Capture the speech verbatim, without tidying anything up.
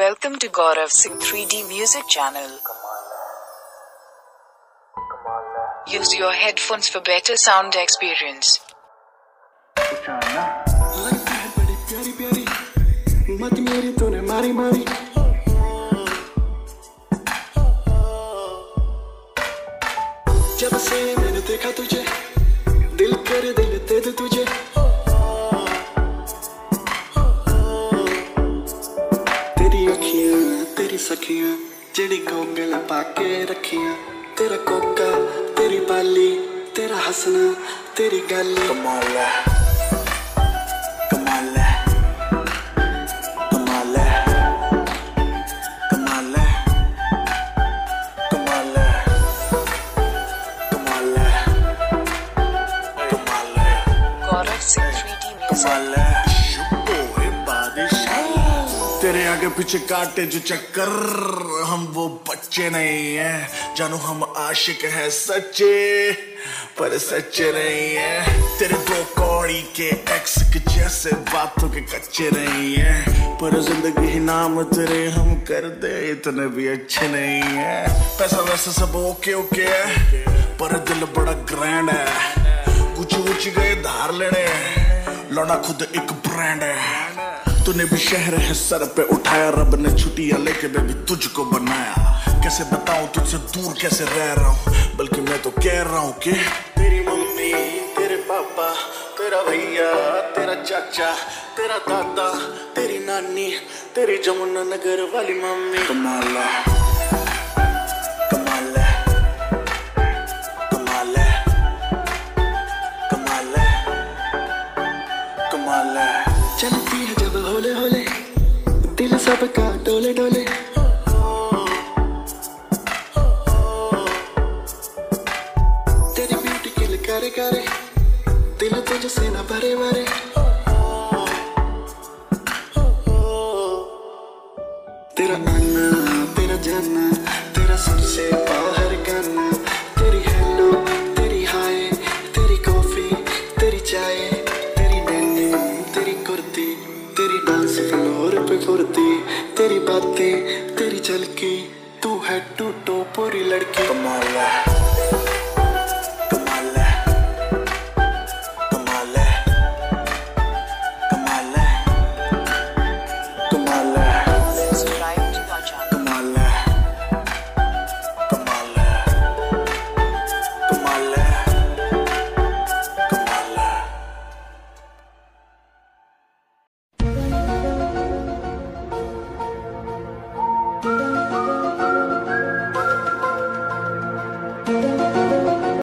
Welcome to Gaurav Singh three D Music Channel. Use your headphones for better sound experience. लगती है बड़ी प्यारी प्यारी मत मेरी तूने मारी मारी जब से मैंने देखा तुझे दिल कर दिल दे दे तुझे तेरी अखियां तेरी सखियां जेड़ी गोगल पाके रखियां तेरा कोका तेरी बाली तेरा हंसना तेरी गाली कमाल है कमाल है कमाल है कमाल है कमाल है कमाल है कमाल है Gaurav Singh three D Music. कमाल है ओए बादशाह तेरे आगे पीछे काटे जो चक्कर हम वो बच्चे नहीं हैं जानू हम आशिक हैं सच्चे पर सच्चे नहीं हैं तेरे दो कौड़ी के एक्स के जैसे बातों के कच्चे नहीं हैं पर जिंदगी ही नाम तेरे हम कर दे इतने भी अच्छे नहीं हैं पैसा वैसा सब ओके ओके है पर दिल बड़ा ग्रैंड है कुछ ऊंची गए धार लेने लौटा खुद एक ब्रांड है तूने भी शहर है सर पे उठाया रब ने छुट्टियां लेके बेबी तुझको बनाया कैसे बताऊं तुझसे दूर कैसे रह रहा हूँ बल्कि मैं तो कह रहा हूँ कि तेरी मम्मी तेरे पापा तेरा भैया तेरा चाचा तेरा दादा तेरी नानी तेरी जमुना नगर वाली मम्मी कमाल है कमाल है कमाल है कमाल है कमाल है चलती है जब होले होले दिल सबका डोले डोले तेरी ब्यूटी किल करे करे दिल तुझसे ना भरे भरे तेरा आना तेरा जाना तेरा सबसे बाहर गाना तेरी हेलो तेरी हाय तेरी कॉफी तेरी चाय तेरी डेनिम तेरी कुर्ती तेरी डांस फ्लोर पे फुर्ती तेरी बातें तेरी झलकी तू है टू टो पूरी लड़की कमाल है कमाल है कमाल है कमाल है कमाल है Subscribe to our channel. कमाल है कमाल है कमाल है कमाल है Thank you.